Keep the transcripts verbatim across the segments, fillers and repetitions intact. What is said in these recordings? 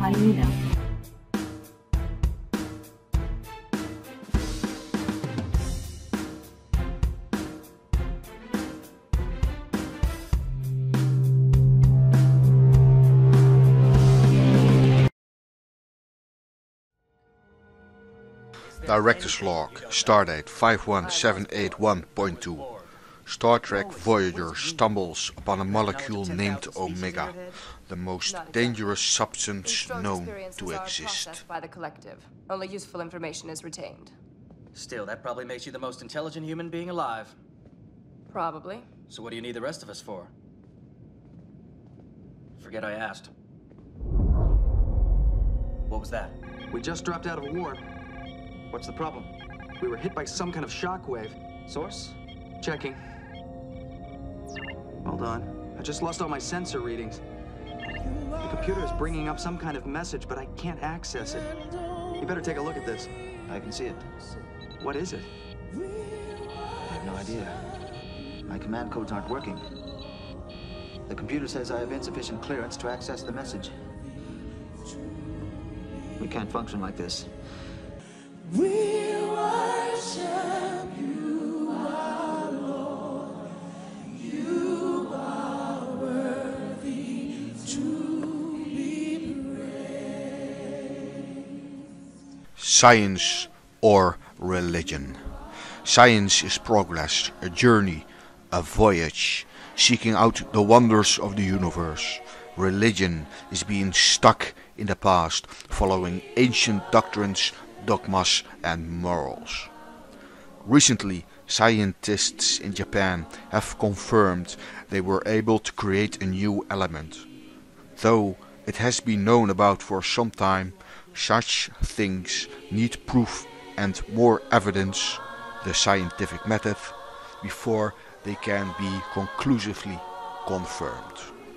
Halina. Director's log, stardate five one seven eight one point two. Startrek Voyager stumbles upon a molecule named Omega, the most dangerous substance known to exist. By the collective. Only useful information is retained. Still, that probably makes you the most intelligent human being alive. Probably. So what do you need the rest of us for? Forget I asked. What was that? We just dropped out of a war. What's the problem? We were hit by some kind of shockwave. Source? Checking. Hold on. I just lost all my sensor readings. The computer is bringing up some kind of message, but I can't access it. You better take a look at this. I can see it. What is it? I have no idea. My command codes aren't working. The computer says I have insufficient clearance to access the message. We can't function like this. We worship you, our Lord. You are worthy to be praised. Science or religion. Science is progress, a journey, a voyage, seeking out the wonders of the universe. Religion is being stuck in the past, following ancient doctrines, dogmas and morals. Recently, scientists in Japan have confirmed they were able to create a new element. Though it has been known about for some time, such things need proof and more evidence, the scientific method, before they can be conclusively confirmed.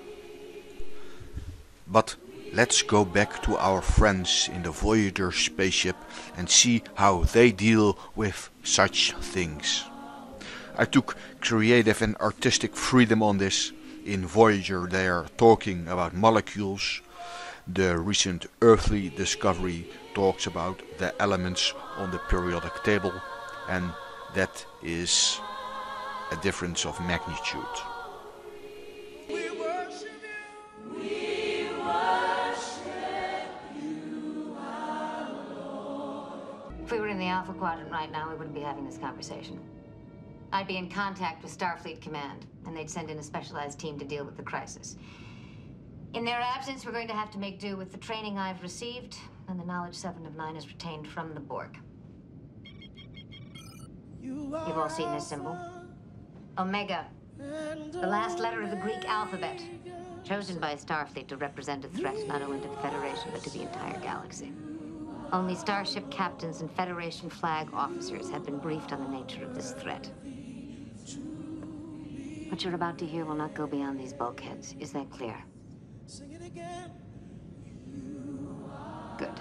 But let's go back to our friends in the Voyager spaceship and see how they deal with such things. I took creative and artistic freedom on this. In Voyager they are talking about molecules. The recent earthly discovery talks about the elements on the periodic table, and that is a difference of magnitude. If we were in the Alpha Quadrant right now, we wouldn't be having this conversation. I'd be in contact with Starfleet Command, and they'd send in a specialized team to deal with the crisis. In their absence, we're going to have to make do with the training I've received and the knowledge Seven of Nine has retained from the Borg. You've all seen this symbol. Omega, the last letter of the Greek alphabet, chosen by Starfleet to represent a threat not only to the Federation, but to the entire galaxy. Only starship captains and Federation flag officers have been briefed on the nature of this threat. What you're about to hear will not go beyond these bulkheads. Is that clear? Good.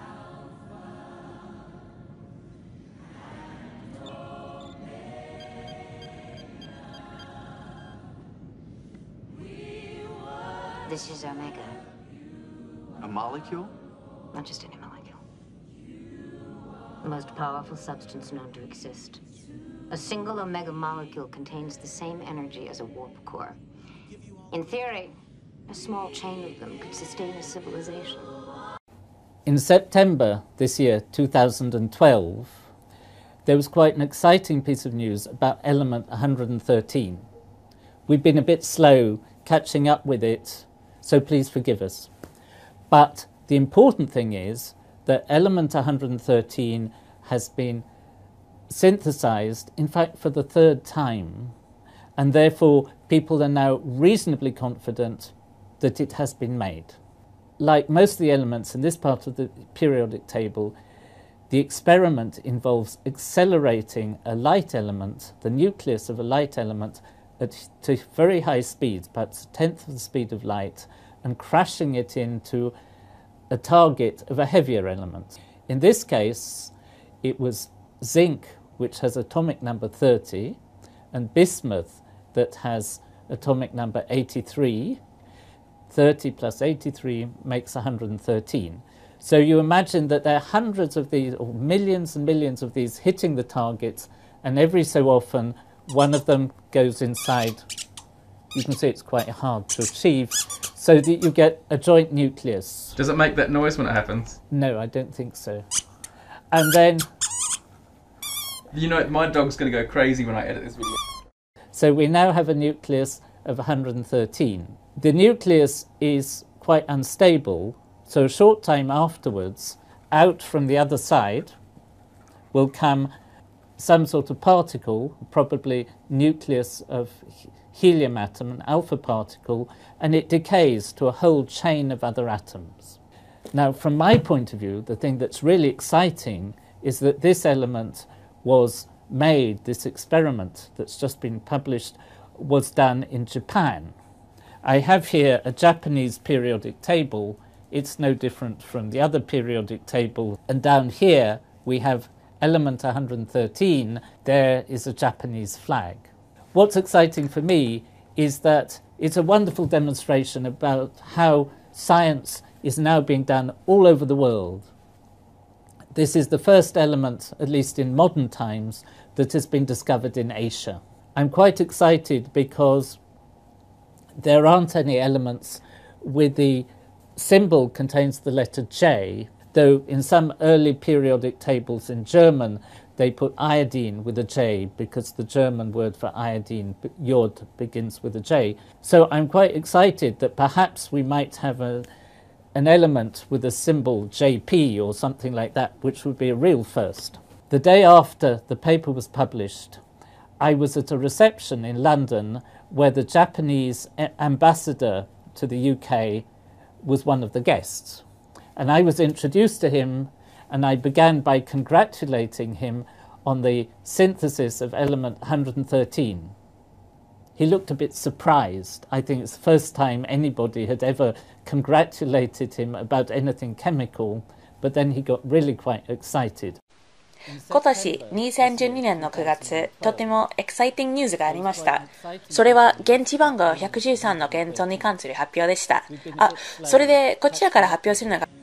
This is Omega. A molecule? Not just any molecule. The most powerful substance known to exist. A single Omega molecule contains the same energy as a warp core. In theory, a small chain of them could sustain a civilization. In September this year, two thousand twelve, there was quite an exciting piece of news about element one hundred thirteen. We've been a bit slow catching up with it, so please forgive us. But the important thing is that element one hundred thirteen has been synthesized, in fact, for the third time, and therefore people are now reasonably confident that it has been made. Like most of the elements in this part of the periodic table, the experiment involves accelerating a light element, the nucleus of a light element, at to very high speeds, perhaps a tenth of the speed of light, and crashing it into a target of a heavier element. In this case, it was zinc, which has atomic number thirty, and bismuth, that has atomic number eighty-three. thirty plus eighty-three makes one hundred thirteen. So you imagine that there are hundreds of these, or millions and millions of these hitting the targets, and every so often one of them goes inside. You can see it's quite hard to achieve, so that you get a joint nucleus. Does it make that noise when it happens? No, I don't think so. And then... You know, my dog's going to go crazy when I edit this video. So we now have a nucleus of one hundred thirteen. The nucleus is quite unstable, so a short time afterwards, out from the other side will come some sort of particle, probably nucleus of helium atom, an alpha particle, and it decays to a whole chain of other atoms. Now, from my point of view, the thing that's really exciting is that this element was made, this experiment that's just been published, was done in Japan. I have here a Japanese periodic table. It's no different from the other periodic table. And down here we have element one hundred thirteen. There is a Japanese flag. What's exciting for me is that it's a wonderful demonstration about how science is now being done all over the world. This is the first element, at least in modern times, that has been discovered in Asia. I'm quite excited because there aren't any elements with the symbol contains the letter J, though in some early periodic tables in German they put iodine with a J because the German word for iodine, Jod, begins with a J. So I'm quite excited that perhaps we might have a, an element with a symbol J P or something like that, which would be a real first. The day after the paper was published, I was at a reception in London where the Japanese ambassador to the U K was one of the guests. And I was introduced to him, and I began by congratulating him on the synthesis of element one hundred thirteen. He looked a bit surprised. I think it's the first time anybody had ever congratulated him about anything chemical, but then he got really quite excited. 今年にせんじゅうにねんのくがつ、とてもエキサイティングニュースがありました。それは現地番号ひゃくじゅうさんの現存に関する発表でした。あ、それでこちらから発表するのが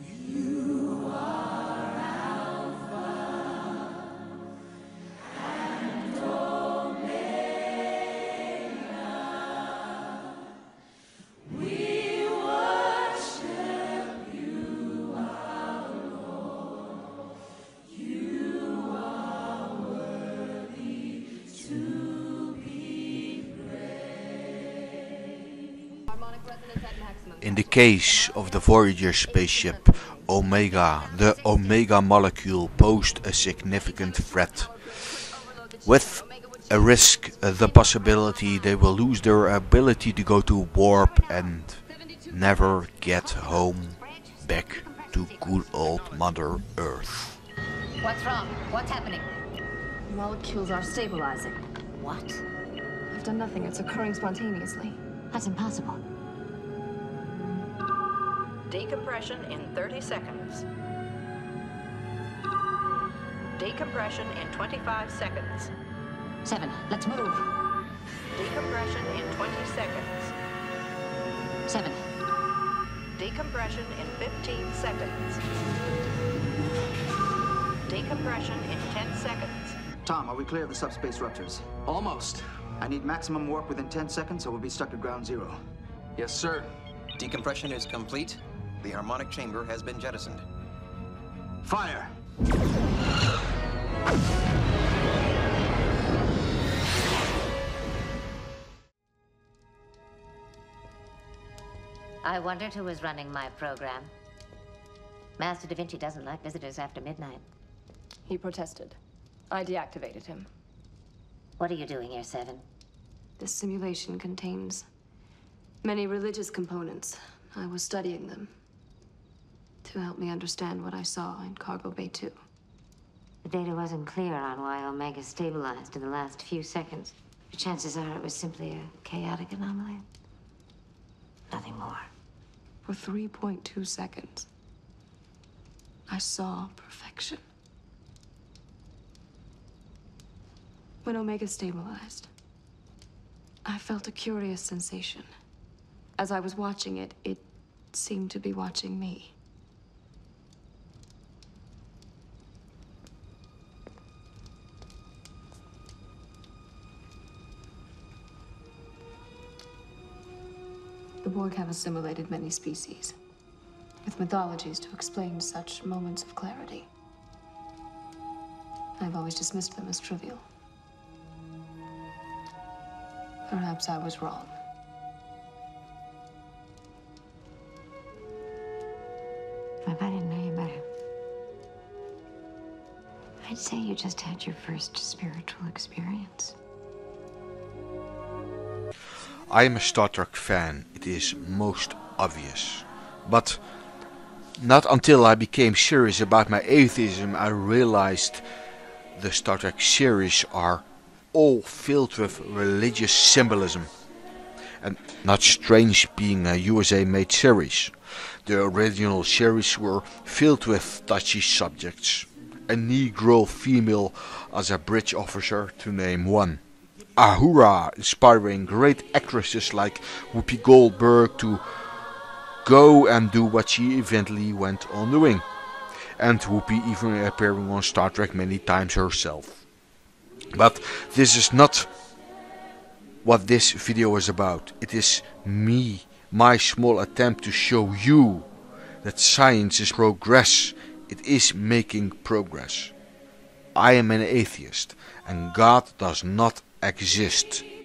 In the case of the Voyager spaceship Omega, the Omega molecule posed a significant threat, with a risk, uh, the possibility they will lose their ability to go to warp and never get home back to good old Mother Earth. What's wrong? What's happening? Molecules are stabilizing. What? I've done nothing. It's occurring spontaneously. That's impossible. Decompression in thirty seconds. Decompression in twenty-five seconds. Seven, let's move. Decompression in twenty seconds. Seven. Decompression in fifteen seconds. Decompression in ten seconds. Tom, are we clear of the subspace ruptures? Almost. I need maximum warp within ten seconds or we'll be stuck at ground zero. Yes, sir. Decompression is complete. The harmonic chamber has been jettisoned. Fire! I wondered who was running my program. Master Da Vinci doesn't like visitors after midnight. He protested. I deactivated him. What are you doing here, Seven? This simulation contains many religious components. I was studying them to help me understand what I saw in Cargo Bay two. The data wasn't clear on why Omega stabilized in the last few seconds. The chances are it was simply a chaotic anomaly. Nothing more. For three point two seconds, I saw perfection. When Omega stabilized, I felt a curious sensation. As I was watching it, it seemed to be watching me. The Borg have assimilated many species, with mythologies to explain such moments of clarity. I've always dismissed them as trivial. Perhaps I was wrong. If I didn't know you better, I'd say you just had your first spiritual experience. I am a Star Trek fan, it is most obvious. But not until I became serious about my atheism I realized the Star Trek series are all filled with religious symbolism. And not strange being a U S A made series. The original series were filled with touchy subjects. A Negro female as a bridge officer, to name one. Ahura inspiring great actresses like Whoopi Goldberg to go and do what she eventually went on doing. And Whoopi even appearing on Star Trek many times herself. But this is not what this video is about. It is me, my small attempt to show you that science is progress. It is making progress. I am an atheist and God does not exist.